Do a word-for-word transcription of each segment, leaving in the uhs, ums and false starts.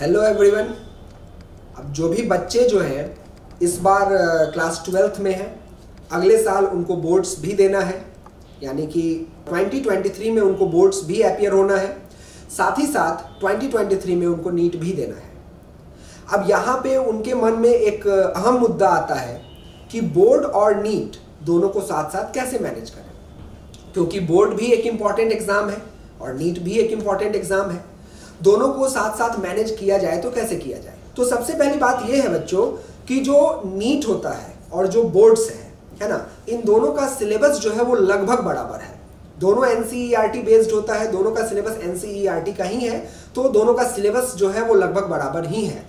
Hello everyone. अब जो भी बच्चे जो हैं इस बार क्लास ट्वेल्थ में हैं, अगले साल उनको बोर्ड्स भी देना है, यानी कि ट्वेंटी ट्वेंटी थ्री में उनको बोर्ड्स भी अपीयर होना है, साथ ही साथ ट्वेंटी ट्वेंटी थ्री में उनको नीट भी देना है। अब यहाँ पे उनके मन में एक अहम मुद्दा आता है कि बोर्ड और नीट दोनों को साथ साथ कैसे मैनेज करें, क्योंकि बोर्ड भी एक इम्पॉर्टेंट एग्जाम है और नीट भी एक इम्पॉर्टेंट एग्जाम है। दोनों को साथ साथ मैनेज किया जाए तो कैसे किया जाए। तो सबसे पहली बात यह है बच्चों कि जो नीट होता है और जो बोर्ड्स है है ना, इन दोनों का सिलेबस जो है वो लगभग बराबर है। दोनों एनसीईआरटी बेस्ड होता है, दोनों का सिलेबस एनसीईआरटी का ही है, तो दोनों का सिलेबस जो है वो लगभग बराबर ही है।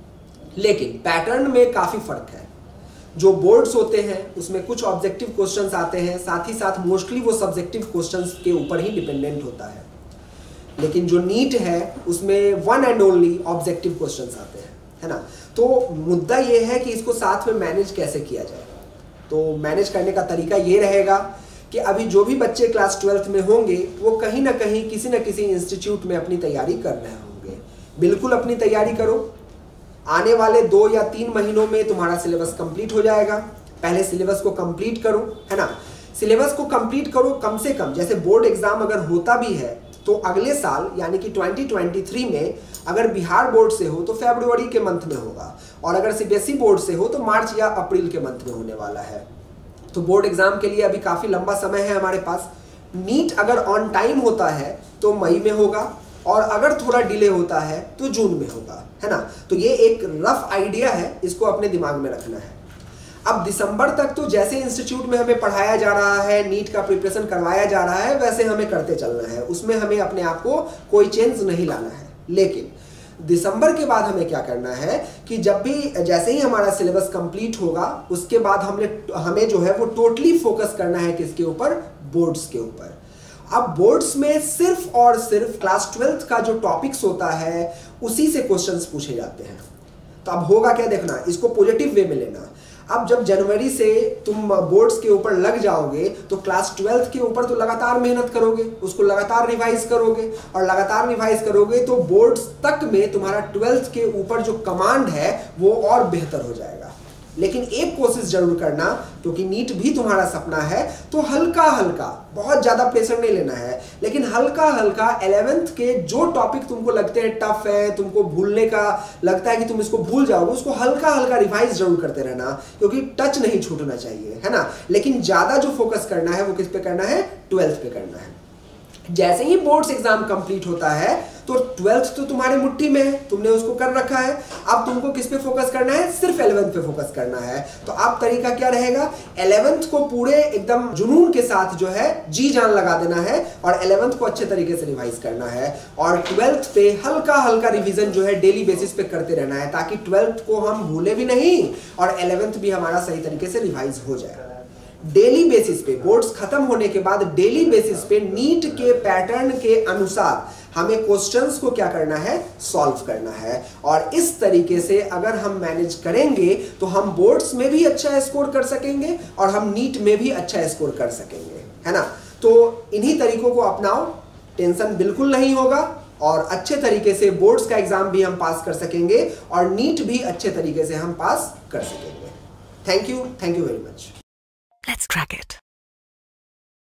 लेकिन पैटर्न में काफी फर्क है। जो बोर्ड्स होते हैं उसमें कुछ ऑब्जेक्टिव क्वेश्चंस आते हैं, साथ ही साथ मोस्टली वो सब्जेक्टिव क्वेश्चंस के ऊपर ही डिपेंडेंट होता है। लेकिन जो नीट है उसमें one and only objective questions आते हैं, है ना। तो मुद्दा ये है कि इसको साथ में मैनेज कैसे किया जाए। तो मैनेज करने का तरीका ये रहेगा कि अभी जो भी बच्चे क्लास ट्वेल्थ में होंगे वो कहीं ना कहीं किसी न किसी इंस्टीट्यूट में अपनी तैयारी कर रहे होंगे। बिल्कुल अपनी तैयारी करो। आने वाले दो या तीन महीनों में तुम्हारा सिलेबस कंप्लीट हो जाएगा। पहले सिलेबस को कंप्लीट करो, है ना। सिलेबस को कंप्लीट करो कम से कम। जैसे बोर्ड एग्जाम अगर होता भी है तो अगले साल यानी कि ट्वेंटी ट्वेंटी थ्री में अगर बिहार बोर्ड से हो तो फरवरी के मंथ में होगा, और अगर सीबीएसई बोर्ड से हो तो मार्च या अप्रैल के मंथ में होने वाला है। तो बोर्ड एग्जाम के लिए अभी काफी लंबा समय है हमारे पास। नीट अगर ऑन टाइम होता है तो मई में होगा, और अगर थोड़ा डिले होता है तो जून में होगा, है ना। तो ये एक रफ आइडिया है, इसको अपने दिमाग में रखना है। अब दिसंबर तक तो जैसे इंस्टीट्यूट में हमें पढ़ाया जा रहा है, नीट का प्रिपरेशन करवाया जा रहा है, वैसे हमें करते चलना है। उसमें हमें अपने आप को कोई चेंज नहीं लाना है। लेकिन दिसंबर के बाद हमें क्या करना है कि जब भी जैसे ही हमारा सिलेबस कंप्लीट होगा उसके बाद हमने हमें जो है वो टोटली फोकस करना है किसके ऊपर, बोर्ड्स के ऊपर। अब बोर्ड्स में सिर्फ और सिर्फ क्लास ट्वेल्थ का जो टॉपिक्स होता है उसी से क्वेश्चंस पूछे जाते हैं। तो अब होगा क्या देखना, इसको पॉजिटिव वे में लेना। अब जब जनवरी से तुम बोर्ड्स के ऊपर लग जाओगे तो क्लास ट्वेल्थ के ऊपर तो लगातार मेहनत करोगे, उसको लगातार रिवाइज करोगे, और लगातार रिवाइज करोगे तो बोर्ड्स तक में तुम्हारा ट्वेल्थ के ऊपर जो कमांड है वो और बेहतर हो जाएगा। लेकिन एक कोशिश जरूर करना, क्योंकि नीट भी तुम्हारा सपना है, तो हल्का हल्का, बहुत ज्यादा प्रेशर नहीं लेना है, लेकिन हल्का हल्का इलेवेंथ के जो टॉपिक तुमको लगते हैं टफ है, तुमको भूलने का लगता है कि तुम इसको भूल जाओगे, उसको हल्का हल्का रिवाइज जरूर करते रहना, क्योंकि टच नहीं छूटना चाहिए, है ना। लेकिन ज्यादा जो फोकस करना है वो किस पे करना है, ट्वेल्थ पे करना है। जैसे ही बोर्ड्स एग्जाम कंप्लीट होता है तो ट्वेल्थ तो तुम्हारे मुट्ठी में है, तुमने उसको कर रखा है। अब तुमको किस पे फोकस करना है, सिर्फ इलेवेंथ पे फोकस करना है। तो अब तरीका क्या रहेगा, इलेवेंथ को पूरे एकदम जुनून के साथ जो है जी जान लगा देना है, और इलेवेंथ को अच्छे तरीके से रिवाइज करना है, और ट्वेल्थ पे हल्का हल्का रिवीजन जो है डेली बेसिस पे करते रहना है, ताकि ट्वेल्थ को हम भूले भी नहीं और इलेवेंथ भी हमारा सही तरीके से रिवाइज हो जाए। डेली बेसिस पे, बोर्ड्स खत्म होने के बाद डेली बेसिस पे नीट के पैटर्न के अनुसार हमें क्वेश्चंस को क्या करना है, सॉल्व करना है। और इस तरीके से अगर हम मैनेज करेंगे तो हम बोर्ड्स में भी अच्छा स्कोर कर सकेंगे और हम नीट में भी अच्छा स्कोर कर सकेंगे, है ना। तो इन्हीं तरीकों को अपनाओ, टेंशन बिल्कुल नहीं होगा, और अच्छे तरीके से बोर्ड्स का एग्जाम भी हम पास कर सकेंगे और नीट भी अच्छे तरीके से हम पास कर सकेंगे। Thank you, thank you very much. Let's crack it.